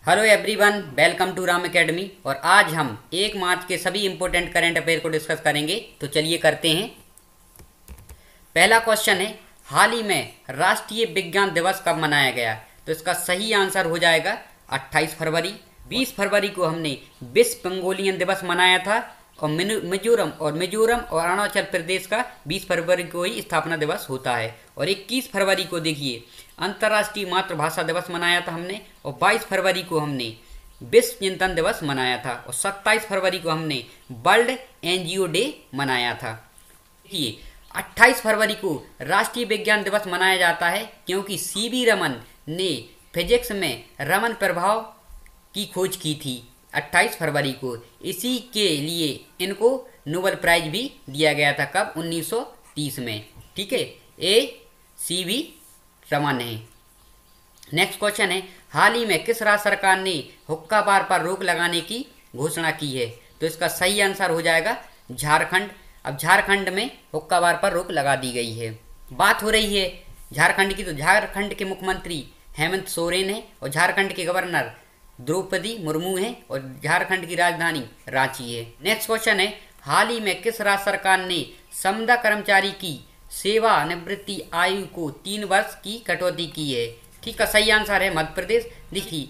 Hello everyone, welcome to Ram academy. और आज हम 1 मार्च के सभी इंपॉर्टेंट करंट अफेयर को डिस्कस करेंगे। तो चलिए करते हैं। पहला क्वेश्चन है, हाल ही में राष्ट्रीय विज्ञान दिवस कब मनाया गया? तो इसका सही आंसर हो जाएगा 28 फरवरी। 20 फरवरी को हमने विश्व मंगोलियन दिवस मनाया था। और मिजोरम और अरुणाचल प्रदेश का 20 फरवरी को ही स्थापना दिवस होता है। और 21 फरवरी को देखिए अंतर्राष्ट्रीय मातृभाषा दिवस मनाया था हमने। और 22 फरवरी को हमने विश्व चिंतन दिवस मनाया था। और 27 फरवरी को हमने वर्ल्ड एनजीओ डे मनाया था। देखिए 28 फरवरी को राष्ट्रीय विज्ञान दिवस मनाया जाता है क्योंकि सीवी रमन ने फिजिक्स में रमन प्रभाव की खोज की थी 28 फरवरी को। इसी के लिए इनको नोबेल प्राइज भी दिया गया था। कब? 1930 में। ठीक है, ए सीवी रमन है। नेक्स्ट क्वेश्चन है, हाल ही में किस राज्य सरकार ने हुक्का बार पर रोक लगाने की घोषणा की है? तो इसका सही आंसर हो जाएगा झारखंड। अब झारखंड में हुक्का बार पर रोक लगा दी गई है। बात हो रही है झारखंड की, तो झारखंड के मुख्यमंत्री हेमंत सोरेन है और झारखंड के गवर्नर द्रौपदी मुर्मू है और झारखंड की राजधानी रांची है। नेक्स्ट क्वेश्चन है, हाल ही में किस राज्य सरकार ने संविदा कर्मचारी की सेवानिवृत्ति आयु को 3 वर्ष की कटौती की है? ठीक है, सही आंसर है मध्य प्रदेश। देखिए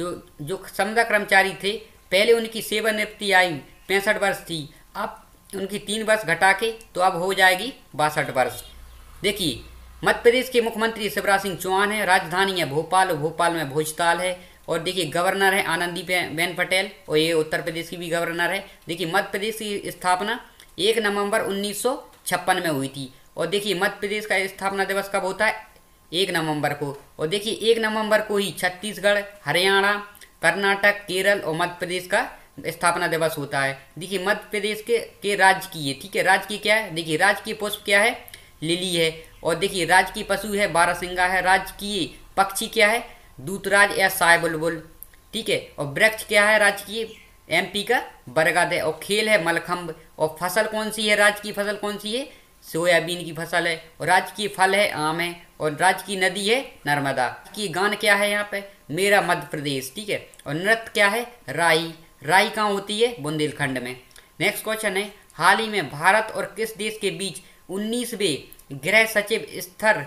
जो संविदा कर्मचारी थे पहले उनकी सेवानिवृत्ति आयु 65 वर्ष थी, अब उनकी 3 वर्ष घटा के तो अब हो जाएगी 62 वर्ष। देखिए मध्य प्रदेश के मुख्यमंत्री शिवराज सिंह चौहान है, राजधानी है भोपाल, भोपाल में भोजताल है। और देखिए गवर्नर है आनंदीबेन पटेल और ये उत्तर प्रदेश की भी गवर्नर है। देखिए मध्य प्रदेश की स्थापना 1 नवंबर 1956 में हुई थी। और देखिए मध्य प्रदेश का स्थापना दिवस कब होता है? 1 नवंबर को। और देखिए 1 नवंबर को ही छत्तीसगढ़, हरियाणा, कर्नाटक, केरल और मध्य प्रदेश का स्थापना दिवस होता है। देखिए मध्य प्रदेश के राज्य की है। ठीक है, राज्य की क्या है? देखिए राज्य की पुष्प क्या है? लिली है। और देखिए राज्य की पशु है बारहसिंगा है। राज्य की पक्षी क्या है? दूतराज या साय बुलबुल। ठीक है, और वृक्ष क्या है राज्य की? एमपी का बरगद है। और खेल है मलखम्ब। और फसल कौन सी है? राज्य की फसल कौन सी है? सोयाबीन की फसल है। और राज्य की फल है आम है। और राज्य की नदी है नर्मदा। की गान क्या है यहाँ पे? मेरा मध्य प्रदेश। ठीक है, और नृत्य क्या है? राई। राई कहाँ होती है? बुंदेलखंड में। नेक्स्ट क्वेश्चन है, हाल ही में भारत और किस देश के बीच 19वें गृह सचिव स्तर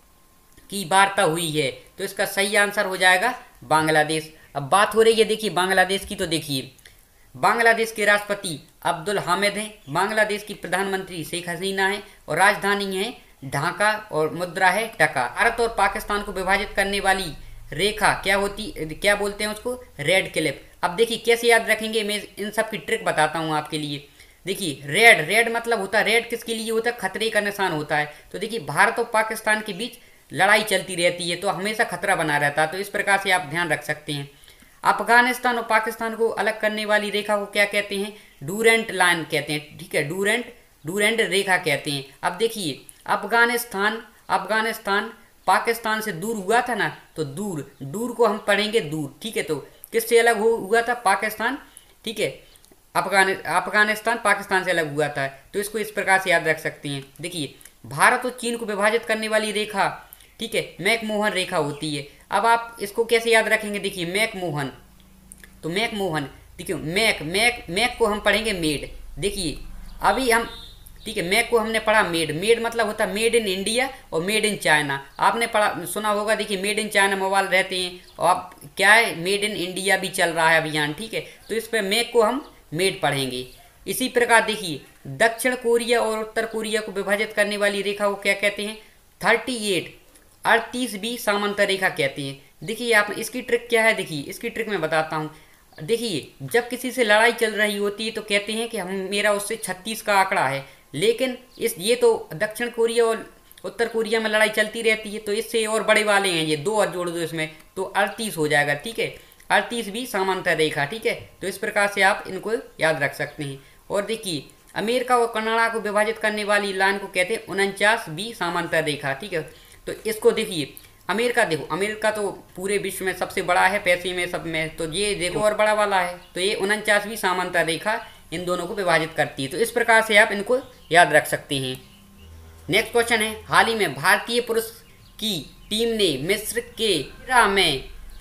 की वार्ता हुई है? तो इसका सही आंसर हो जाएगा बांग्लादेश। अब बात हो रही है देखिए बांग्लादेश की, तो देखिए बांग्लादेश के राष्ट्रपति अब्दुल हामिद हैं, बांग्लादेश की प्रधानमंत्री शेख हसीना है और राजधानी है ढाका और मुद्रा है टका। भारत और पाकिस्तान को विभाजित करने वाली रेखा क्या बोलते हैं उसको? Red cliff. अब देखिए कैसे याद रखेंगे, मैं इन सब की ट्रिक बताता हूँ आपके लिए। देखिए रेड मतलब होता है, रेड किसके लिए होता है? खतरे का निशान होता है। तो देखिए भारत और पाकिस्तान के बीच लड़ाई चलती रहती है तो हमेशा खतरा बना रहता है, तो इस प्रकार से आप ध्यान रख सकते हैं। अफगानिस्तान और पाकिस्तान को अलग करने वाली रेखा को क्या कहते हैं? डूरेंट लाइन कहते हैं। ठीक है, डूरेंट रेखा कहते हैं। अब देखिए अफगानिस्तान पाकिस्तान से दूर हुआ था ना, तो दूर को हम पढ़ेंगे दूर। ठीक है, तो किससे अलग हुआ था? पाकिस्तान। ठीक है, अफगानिस्तान पाकिस्तान से अलग हुआ था। तो इसको इस प्रकार से याद रख सकते हैं। देखिए भारत और चीन को विभाजित करने वाली रेखा, ठीक है, मैकमोहन रेखा होती है। अब आप इसको कैसे याद रखेंगे? देखिए मैकमोहन, तो मैकमोहन, देखिए मैक को हम पढ़ेंगे मेड। देखिए अभी हम, ठीक है, मैक को हमने पढ़ा मेड मतलब होता है मेड इन इंडिया और मेड इन चाइना। आपने पढ़ा सुना होगा। देखिए मेड इन चाइना मोबाइल रहते हैं और अब क्या है, मेड इन इंडिया भी चल रहा है अभियान। ठीक है, तो इस पर मैक को हम मेड पढ़ेंगे। इसी प्रकार देखिए दक्षिण कोरिया और उत्तर कोरिया को विभाजित करने वाली रेखा को क्या कहते हैं? 38 समांतर रेखा कहते हैं। देखिए आप इसकी ट्रिक क्या है? देखिए इसकी ट्रिक मैं बताता हूँ। देखिए जब किसी से लड़ाई चल रही होती है तो कहते हैं कि मेरा उससे 36 का आंकड़ा है, लेकिन ये तो दक्षिण कोरिया और उत्तर कोरिया में लड़ाई चलती रहती है, तो इससे और बड़े वाले हैं ये, 2 और जोड़ दो इसमें तो 38 हो जाएगा। ठीक है, 38 समांतर रेखा। ठीक है, तो इस प्रकार से आप इनको याद रख सकते हैं। और देखिए अमेरिका और कनाडा को विभाजित करने वाली लाइन को कहते हैं 49 समांतर रेखा। ठीक है, तो इसको देखिए अमेरिका, देखो अमेरिका तो पूरे विश्व में सबसे बड़ा है पैसे में सब में, तो ये देखो और बड़ा वाला है, तो ये 49 समांतर रेखा इन दोनों को विभाजित करती है। तो इस प्रकार से आप इनको याद रख सकते हैं। नेक्स्ट क्वेश्चन है, हाल ही में भारतीय पुरुष की टीम ने मिस्र के कायरो में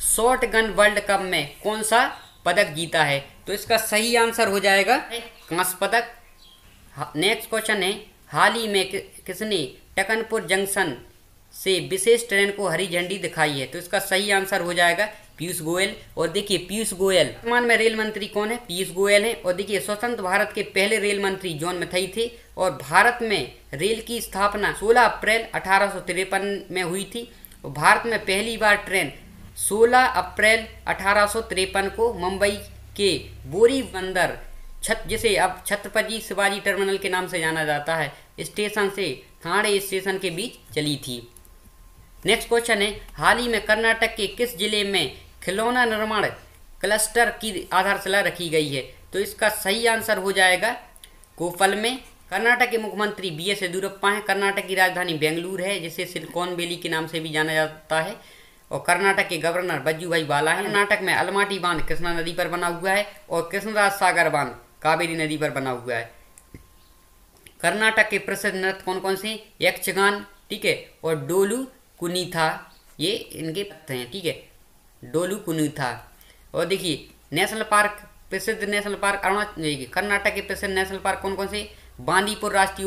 शॉर्ट गन वर्ल्ड कप में कौन सा पदक जीता है? तो इसका सही आंसर हो जाएगा कांस्य पदक। नेक्स्ट क्वेश्चन है, हाल ही में किसने टकनपुर जंक्शन से विशेष ट्रेन को हरी झंडी दिखाई है? तो इसका सही आंसर हो जाएगा पीयूष गोयल। और देखिए पीयूष गोयल वर्तमान में रेल मंत्री कौन है? पीयूष गोयल है। और देखिए स्वतंत्र भारत के पहले रेल मंत्री जॉन मैथाई थे और भारत में रेल की स्थापना 16 अप्रैल 1853 में हुई थी। और भारत में पहली बार ट्रेन 16 अप्रैल 1853 को मुंबई के बोरी बंदर जिसे अब छत्रपति शिवाजी टर्मिनल के नाम से जाना जाता है स्टेशन से ठाणे स्टेशन के बीच चली थी। नेक्स्ट क्वेश्चन है, हाल ही में कर्नाटक के किस जिले में खिलौना निर्माण क्लस्टर की आधारशिला रखी गई है? तो इसका सही आंसर हो जाएगा कोप्पल में। कर्नाटक के मुख्यमंत्री BS येदियुरप्पा हैं। कर्नाटक की राजधानी बेंगलुरु है जिसे सिलिकॉन वैली के नाम से भी जाना जाता है। और कर्नाटक के गवर्नर वजुभाई वाला है। कर्नाटक में अलमाटी बांध कृष्णा नदी पर बना हुआ है और कृष्णराज सागर बांध कावेरी नदी पर बना हुआ है। कर्नाटक के प्रसिद्ध नृत्य कौन कौन से? यक्षगान, ठीक है, और डोलू कुनीथा, ये इनके तथ्य हैं, ठीक है, डोलू कुनीथा। और देखिए नेशनल पार्क, प्रसिद्ध नेशनल पार्क कर्नाटक के प्रसिद्ध नेशनल पार्क कौन कौन से? बांदीपुर राष्ट्रीय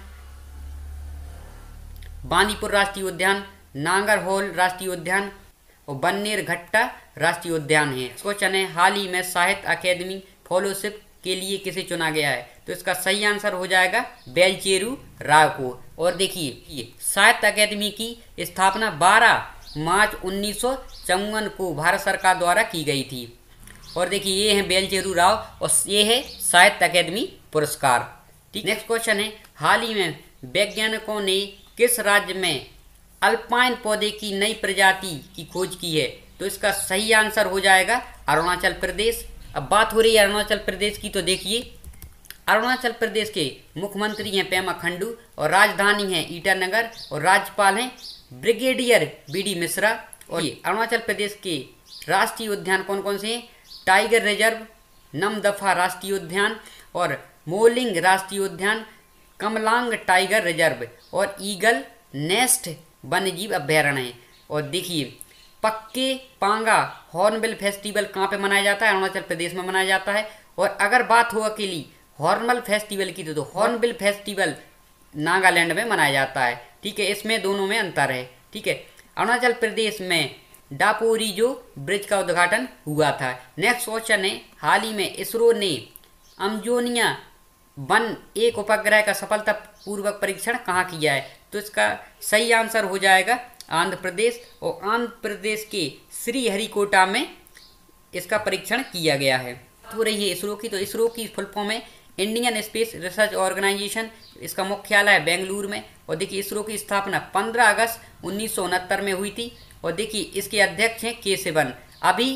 उद्यान, नागरहोल राष्ट्रीय उद्यान और बन्नेरघट्टा राष्ट्रीय उद्यान है। क्वेश्चन है, हाल ही में साहित्य अकेदमी फेलोशिप के लिए किसे चुना गया है? तो इसका सही आंसर हो जाएगा बेलचेरू राव को। और देखिए साहित्य अकेदमी की स्थापना 12 मार्च 1954 को भारत सरकार द्वारा की गई थी। और देखिए ये है बेलचेरू राव और ये है साहित्य अकेदमी पुरस्कार, ठीक। नेक्स्ट क्वेश्चन है, हाल ही में वैज्ञानिकों ने किस राज्य में अल्पाइन पौधे की नई प्रजाति की खोज की है? तो इसका सही आंसर हो जाएगा अरुणाचल प्रदेश। अब बात हो रही है अरुणाचल प्रदेश की, तो देखिए अरुणाचल प्रदेश के मुख्यमंत्री हैं पेमा खंडू और राजधानी है ईटानगर और राज्यपाल हैं ब्रिगेडियर BD मिश्रा। और ये अरुणाचल प्रदेश के राष्ट्रीय उद्यान कौन कौन से हैं? टाइगर रिजर्व, नमदफा राष्ट्रीय उद्यान और मोलिंग राष्ट्रीय उद्यान, कमलांग टाइगर रिजर्व और ईगल नेस्ट वन्यजीव अभ्यारण्य है। और देखिए पक्के पांगा हॉर्नबिल फेस्टिवल कहाँ पे मनाया जाता है? अरुणाचल प्रदेश में मनाया जाता है। और अगर बात हो अकेली हॉर्नबिल फेस्टिवल की तो हॉर्नबिल फेस्टिवल नागालैंड में मनाया जाता है, ठीक है, इसमें दोनों में अंतर है, ठीक है। अरुणाचल प्रदेश में दापोरिजो ब्रिज का उद्घाटन हुआ था। नेक्स्ट क्वेश्चन है, हाल ही में इसरो ने अम्जोनिया 1 एक उपग्रह का सफलतापूर्वक परीक्षण कहाँ किया है? तो इसका सही आंसर हो जाएगा आंध्र प्रदेश। और आंध्र प्रदेश के श्रीहरिकोटा में इसका परीक्षण किया गया है। हो रही है इसरो की, तो इसरो की फुल फॉर्म है इंडियन स्पेस रिसर्च ऑर्गेनाइजेशन। इसका मुख्यालय है बेंगलुरु में। और देखिए इसरो की स्थापना 15 अगस्त 1969 में हुई थी। और देखिए इसके अध्यक्ष हैं के सिवन। अभी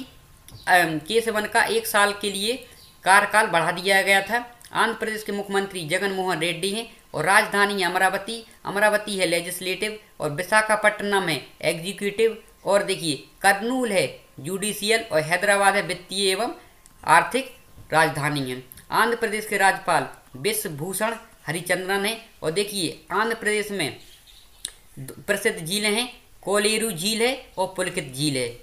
के सिवन का 1 साल के लिए कार्यकाल बढ़ा दिया गया था। आंध्र प्रदेश के मुख्यमंत्री जगन मोहन रेड्डी हैं और राजधानी है अमरावती है लेजिस्लेटिव और विशाखापट्टनम है एग्जीक्यूटिव। और देखिए कर्नूल है जुडिशियल और हैदराबाद है वित्तीय एवं आर्थिक राजधानी है। आंध्र प्रदेश के राज्यपाल विश्वभूषण हरिचंद्रन है। और देखिए आंध्र प्रदेश में प्रसिद्ध झीलें हैं, कोलेरू झील है और पुलकित झील है।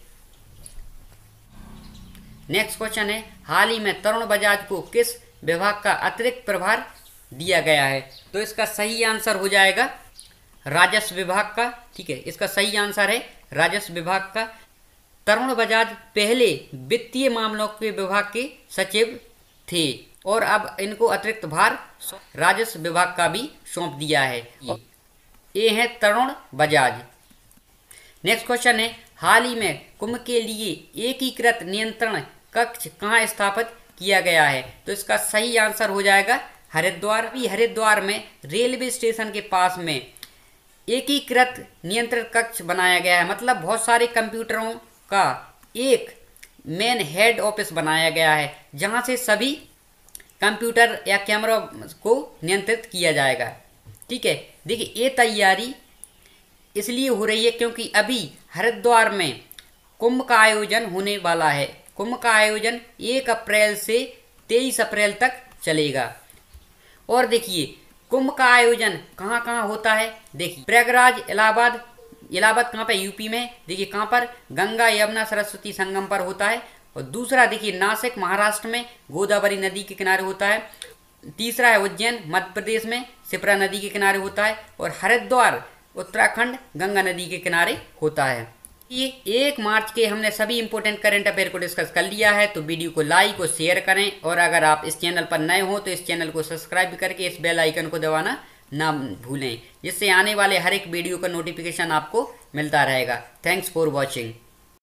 नेक्स्ट क्वेश्चन है, हाल ही में तरुण बजाज को किस विभाग का अतिरिक्त प्रभार दिया गया है? तो इसका सही आंसर हो जाएगा राजस्व विभाग का, ठीक है, इसका सही आंसर है राजस्व विभाग का। तरुण बजाज पहले वित्तीय मामलों के विभाग के सचिव थे और अब इनको अतिरिक्त भार राजस्व विभाग का भी सौंप दिया है। ये है तरुण बजाज। नेक्स्ट क्वेश्चन है, हाल ही में कुंभ के लिए एकीकृत नियंत्रण कक्ष कहाँ स्थापित किया गया है? तो इसका सही आंसर हो जाएगा हरिद्वार। भी हरिद्वार में रेलवे स्टेशन के पास में एकीकृत नियंत्रण कक्ष बनाया गया है। मतलब बहुत सारे कंप्यूटरों का एक मेन हेड ऑफिस बनाया गया है जहां से सभी कंप्यूटर या कैमरा को नियंत्रित किया जाएगा, ठीक है। देखिए ये तैयारी इसलिए हो रही है क्योंकि अभी हरिद्वार में कुंभ का आयोजन होने वाला है। कुंभ का आयोजन 1 अप्रैल से 23 अप्रैल तक चलेगा। और देखिए कुंभ का आयोजन कहाँ कहाँ होता है? देखिए प्रयागराज, इलाहाबाद, इलाहाबाद कहाँ पे, यूपी में। देखिए कहाँ पर, गंगा यमुना सरस्वती संगम पर होता है। और दूसरा देखिए नासिक महाराष्ट्र में गोदावरी नदी के किनारे होता है। तीसरा है उज्जैन मध्य प्रदेश में, शिप्रा नदी के किनारे होता है। और हरिद्वार उत्तराखंड गंगा नदी के किनारे होता है। ये 1 मार्च के हमने सभी इंपॉर्टेंट करंट अफेयर को डिस्कस कर लिया है। तो वीडियो को लाइक और शेयर करें, और अगर आप इस चैनल पर नए हो तो इस चैनल को सब्सक्राइब करके इस बेल आइकन को दबाना ना भूलें, जिससे आने वाले हर एक वीडियो का नोटिफिकेशन आपको मिलता रहेगा। Thanks for watching.